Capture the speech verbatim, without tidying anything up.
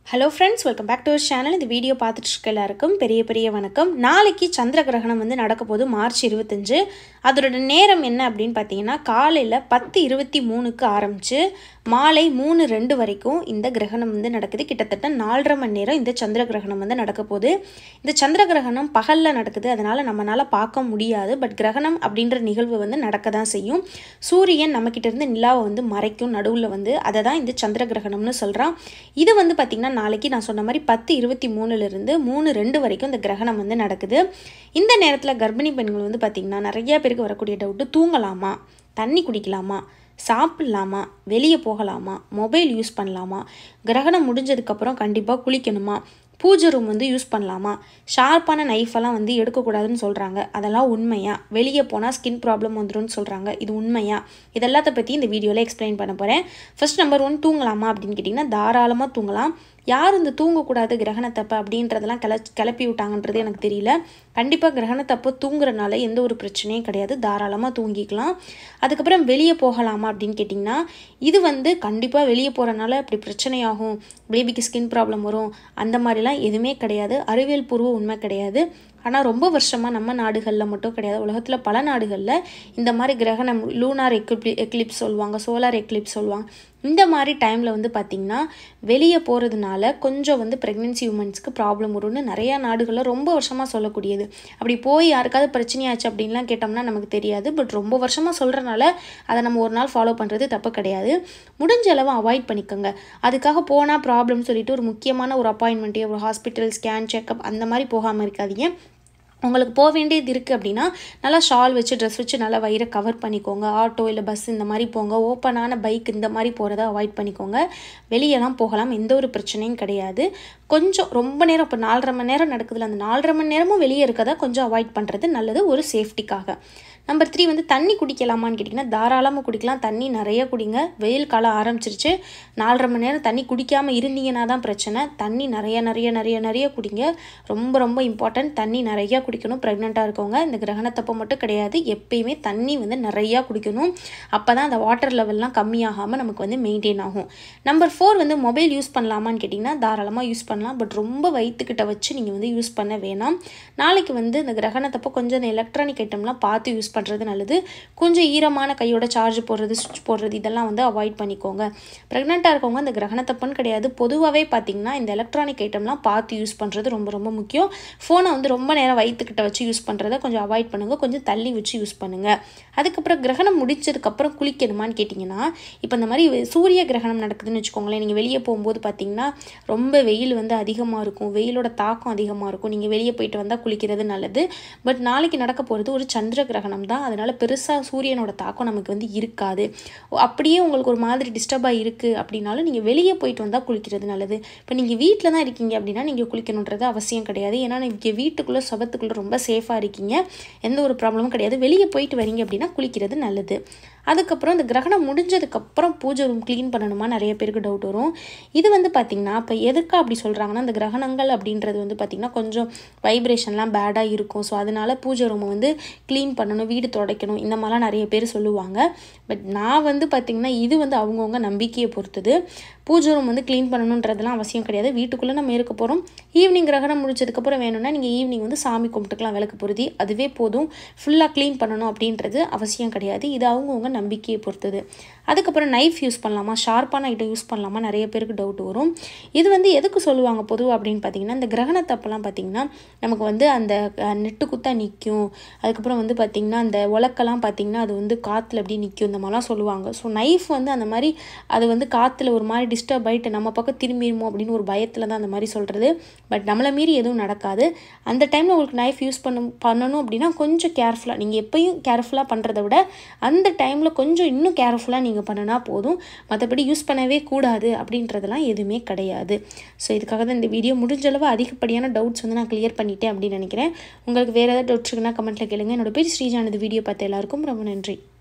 Hello friends, welcome back to our channel. இந்த video பார்த்துட்டு இருக்க எல்லாருக்கும் பெரிய பெரிய வணக்கம். நாளைக்கு சந்திர கிரகணம் வந்து நடக்க போகுது மார்ச் இருபத்தஞ்சு. அதோட நேரம் என்ன அப்படினு பாத்தீங்கன்னா காலையில பத்து இருபத்தி மூணு க்கு ஆரம்பிச்சு மாலை மூணு ரெண்டு வரைக்கும் இந்த கிரகணம் வந்து நடக்குது. கிட்டத்தட்ட நாலரை மணி நேரம் இந்த சந்திர கிரகணம் வந்து நடக்க போகுது. இந்த சந்திர கிரகணம் பகல்ல நடக்குது. அதனால நம்மனால பார்க்க முடியாது. பட் கிரகணம் அப்படிங்கற நிகழ்வு வந்து நடக்க தான் செய்யும். சூரியன் நமக்கிட்ட இருந்து நிலாவை வந்து மறைக்கும் நடுவுல வந்து அத தான் இந்த சந்திர கிரகணம்னு சொல்றோம். இது வந்து பாத்தீங்கன்னா நாளைக்கு நான் சொன்ன மாதிரி பத்து இருபத்தி மூணு ல இருந்து மூணு ரெண்டு வரைக்கும் இந்த கிரகணம் வந்து நடக்குது. இந்த நேரத்துல கர்ப்பிணி பெண்கள் வந்து பாத்தீங்கன்னா நிறைய பேருக்கு வரக்கூடிய டவுட், தூங்கலாமா, தண்ணி குடிக்கலாமா, சாப்பிடலாமா, வெளியே போகலாமா, மொபைல் யூஸ் பண்ணலாமா, கிரகணம் முடிஞ்சதுக்கு அப்புறம் கண்டிப்பா குளிக்கணுமா, பூஜை ரூம் வந்து யூஸ் பண்ணலாமா, ஷார்ப்பான நைஃப் எல்லாம் வந்து எடுக்க கூடாதுன்னு சொல்றாங்க. அதெல்லாம் உண்மையா? வெளியே போனா ஸ்கின் ப்ராப்ளம் வந்துரும்னு சொல்றாங்க. இது உண்மையா? இதெல்லாத்த பத்தி இந்த வீடியோல எக்ஸ்பிளைன் பண்ண போறேன். ஃபர்ஸ்ட் நம்பர் ஒன், தூங்கலாமா அப்படின்னு கேட்டிங்கன்னா தாராளமா தூங்கலாம். யார் இந்த தூங்கக்கூடாது கிரகணத்தப்ப அப்படின்றதெல்லாம் கிள கிளப்பி விட்டாங்கன்றது எனக்கு தெரியல. கண்டிப்பாக கிரகணத்தப்போ தூங்குறனால எந்த ஒரு பிரச்சனையும் கிடையாது. தாராளமாக தூங்கிக்கலாம். அதுக்கப்புறம் வெளியே போகலாமா அப்படின்னு கேட்டிங்கன்னா இது வந்து கண்டிப்பாக வெளியே போகிறனால இப்படி பிரச்சனையாகும், பேபிக்கு ஸ்கின் ப்ராப்ளம் வரும், அந்த மாதிரிலாம் எதுவுமே கிடையாது. அறிவியல் பூர்வ உண்மை கிடையாது. ஆனால் ரொம்ப வருஷமாக நம்ம நாடுகளில் மட்டும் கிடையாது, உலகத்தில் பல நாடுகளில் இந்த மாதிரி கிரகணம், லூனார் எக்லிப் எக்லிப்ஸ் சொல்லுவாங்க, சோலார் எக்லிப்ஸ் சொல்லுவாங்க. இந்த மாதிரி டைமில் வந்து பார்த்திங்கன்னா வெளியே போகிறதுனால கொஞ்சம் வந்து ப்ரெக்னென்சி உமன்ஸ்க்கு ப்ராப்ளம் வரும்னு நிறையா நாடுகளில் ரொம்ப வருஷமாக சொல்லக்கூடியது. அப்படி போய் யாருக்காவது பிரச்சனையாச்சு அப்படின்லாம் கேட்டோம்னா நமக்கு தெரியாது. பட் ரொம்ப வருஷமாக சொல்கிறனால அதை நம்ம ஒரு நாள் ஃபாலோ பண்ணுறது தப்பு கிடையாது. முடிஞ்ச அளவு அவாய்ட் பண்ணிக்கோங்க. அதுக்காக போனால் ப்ராப்ளம் சொல்லிட்டு ஒரு முக்கியமான ஒரு அப்பாயின்மெண்ட்டே, ஒரு ஹாஸ்பிட்டல் ஸ்கேன் செக்அப் அந்த மாதிரி போகாமல் இருக்காதீங்க. உங்களுக்கு போக வேண்டியது இருக்குது அப்படின்னா நல்லா ஷால் வச்சு ட்ரெஸ் வச்சு நல்லா வயிறை கவர் பண்ணிக்கோங்க. ஆட்டோ இல்லை பஸ் இந்த மாதிரி போங்க. ஓப்பனான பைக் இந்த மாதிரி போகிறத அவாய்ட் பண்ணிக்கோங்க. வெளியெல்லாம் போகலாம், எந்த ஒரு பிரச்சனையும் கிடையாது. கொஞ்சம் ரொம்ப நேரம், இப்போ நாலரை மணி நேரம் நடக்குதுல, அந்த நாலரை மணி நேரமும் வெளியே இருக்கதை கொஞ்சம் அவாய்ட் பண்ணுறது நல்லது ஒரு சேஃப்டிக்காக. நம்பர் த்ரீ வந்து தண்ணி குடிக்கலாமான்னு கேட்டிங்கன்னா தாராளமாக குடிக்கலாம். தண்ணி நிறைய குடிங்க. வெயில் காலம் ஆரம்பிச்சிருச்சு. நாலரை மணி நேரம் தண்ணி குடிக்காமல் இருந்தீங்கன்னா தான் பிரச்சனை. தண்ணி நிறைய நிறைய நிறைய நிறைய குடிங்க. ரொம்ப ரொம்ப இம்பார்ட்டன்ட். தண்ணி நிறையா குடிக்கணும். ப்ரெக்னெண்ட்டாக இருக்கவங்க இந்த கிரகணத்தப்போ மட்டும் கிடையாது, எப்பயுமே தண்ணி வந்து நிறையா குடிக்கணும். அப்போ தான் அந்த வாட்டர் லெவல்லாம் கம்மியாகாமல் நமக்கு வந்து மெயின்டைன் ஆகும். நம்பர் ஃபோர் வந்து மொபைல் யூஸ் பண்ணலாமான்னு கேட்டிங்கன்னா தாராளமாக யூஸ் பண்ணலாம். பட் ரொம்ப வயிற்றுக்கிட்ட வச்சு நீங்கள் வந்து யூஸ் பண்ண வேணாம். நாளைக்கு வந்து இந்த கிரகணத்தப்போ கொஞ்சம் இந்த எலக்ட்ரானிக் ஐட்டம்லாம் பார்த்து யூஸ் பண்ணுறது நல்லது. கொஞ்சம் ஈரமான கையோட சார்ஜ் போடுறது, சுவிட்ச் போடுறது இதெல்லாம் வந்து அவாய்ட் பண்ணிக்கோங்க. ப்ரெக்னெண்ட்டாக இருக்கவங்க இந்த கிரகணத்தப்பன்னு கிடையாது, பொதுவாகவே பார்த்தீங்கன்னா இந்த எலக்ட்ரானிக் ஐட்டம்லாம் பார்த்து யூஸ் பண்ணுறது ரொம்ப ரொம்ப முக்கியம். ஃபோனை வந்து ரொம்ப நேரம் வயிற்றுக்கிட்ட வச்சு யூஸ் பண்ணுறதை கொஞ்சம் அவாய்ட் பண்ணுங்கள். கொஞ்சம் தள்ளி வச்சு யூஸ் பண்ணுங்கள். அதுக்கப்புறம் கிரகணம் முடிச்சதுக்கப்புறம் குளிக்கணுமான்னு கேட்டிங்கன்னா இப்போ இந்த மாதிரி சூரிய கிரகணம் நடக்குதுன்னு வச்சுக்கோங்களேன். நீங்கள் வெளியே போகும்போது பார்த்தீங்கன்னா ரொம்ப வெயில் வந்து அதிகமாக இருக்கும், வெயிலோட தாக்கம் அதிகமாக இருக்கும். நீங்கள் வெளியே போயிட்டு வந்தால் குளிக்கிறது நல்லது. பட் நாளைக்கு நடக்க போகிறது ஒரு சந்திர கிரகணம் தான். அதனால பெருசாக சூரியனோட தாக்கம் நமக்கு வந்து இருக்காது. அப்படியே உங்களுக்கு ஒரு மாதிரி டிஸ்டர்பாக இருக்குது அப்படின்னாலும் நீங்கள் வெளியே போயிட்டு வந்தால் குளிக்கிறது நல்லது. இப்போ நீங்கள் வீட்டில் தான் இருக்கீங்க அப்படின்னா நீங்கள் குளிக்கணுன்றது அவசியம் கிடையாது. ஏன்னா நீங்கள் வீட்டுக்குள்ளே சுபத்துக்குள்ளே ரொம்ப சேஃபாக இருக்கீங்க, எந்த ஒரு ப்ராப்ளமும் கிடையாது. வெளியே போயிட்டு வரீங்க அப்படின்னா குளிக்கிறது நல்லது. அதுக்கப்புறம் இந்த கிரகணம் முடிஞ்சதுக்கப்புறம் பூஜை ரூம் க்ளீன் பண்ணணுமா நிறைய பேருக்கு டவுட் வரும். இது வந்து பார்த்திங்கன்னா இப்போ எதுக்கு அப்படி சொல்கிறாங்கன்னா இந்த கிரகணங்கள் அப்படின்றது வந்து பார்த்திங்கன்னா கொஞ்சம் வைப்ரேஷன்லாம் பேடாக இருக்கும். ஸோ அதனால பூஜை ரூமை வந்து க்ளீன் பண்ணணும், வீடு துடைக்கணும், இந்த மாதிரிலாம் நிறைய பேர் சொல்லுவாங்க. பட் நான் வந்து பார்த்திங்கன்னா இது வந்து அவங்கவுங்க நம்பிக்கையை பொறுத்தது. பூஜை ரூம் வந்து க்ளீன் பண்ணணுன்றதுலாம் அவசியம் கிடையாது. வீட்டுக்குள்ளே நம்ம இருக்க போகிறோம். ஈவினிங் கிரகணம் முடிச்சதுக்கப்புறம் வேணும்னா நீங்கள் ஈவினிங் வந்து சாமி கும்பிட்டுக்கலாம், விளக்கு பொருத்தி, அதுவே போதும். ஃபுல்லாக க்ளீன் பண்ணணும் அப்படின்றது அவசியம் கிடையாது. இது அவங்கவுங்க நம்பிக்கையை பொறுத்தது. அதுக்கப்புறம் நைஃப் யூஸ் பண்ணலாமா, ஷார்ப்பான ஐட்டம் யூஸ் பண்ணலாமா நிறைய பேருக்கு டவுட் வரும். இது வந்து எதுக்கு சொல்லுவாங்க பொதுவாக அப்படின்னு பார்த்தீங்கன்னா இந்த கிரகணத்தப்பெல்லாம் பார்த்தீங்கன்னா நமக்கு வந்து அந்த நெட்டு குத்தா நிற்கும். அதுக்கப்புறம் வந்து பார்த்திங்கன்னா அந்த உலக்கெல்லாம் பார்த்திங்கன்னா அது வந்து காற்றுல அப்படி நிற்கும், இந்த மாதிரிலாம் சொல்லுவாங்க. ஸோ நைஃப் வந்து அந்த மாதிரி அது வந்து காற்றுல ஒரு மாதிரி டிஸ்டர்ப் ஆகிட்டு நம்ம பக்கம் திரும்பிடுமோ அப்படின்னு ஒரு பயத்தில் தான் அந்த மாதிரி சொல்கிறது. பட் நம்மளை மீறி எதுவும் நடக்காது. அந்த டைமில் உங்களுக்கு நைஃப் யூஸ் பண்ண பண்ணணும் அப்படின்னா கொஞ்சம் கேர்ஃபுல்லாக, நீங்கள் எப்பயும் கேர்ஃபுல்லாக பண்ணுறதை விட அந்த டைமில் கொஞ்சம் இன்னும் கேர்ஃபுல்லாக நீங்கள் பண்ணினா போதும். மற்றபடி யூஸ் பண்ணவே கூடாது அப்படின்றதெல்லாம் எதுவுமே கிடையாது. ஸோ இதுக்காக தான் இந்த வீடியோ. முடிஞ்சளவு அதிகப்படியான டவுட்ஸ் வந்து நான் கிளியர் பண்ணிட்டேன் அப்படின்னு நினைக்கிறேன். உங்களுக்கு வேறு ஏதாவது டவுட்ஸ் இருக்குன்னா கமெண்ட்டில் கேளுங்க. என்னோட பேர் ஸ்ரீஜான். இந்த வீடியோ பார்த்த எல்லாருக்கும் ரொம்ப நன்றி.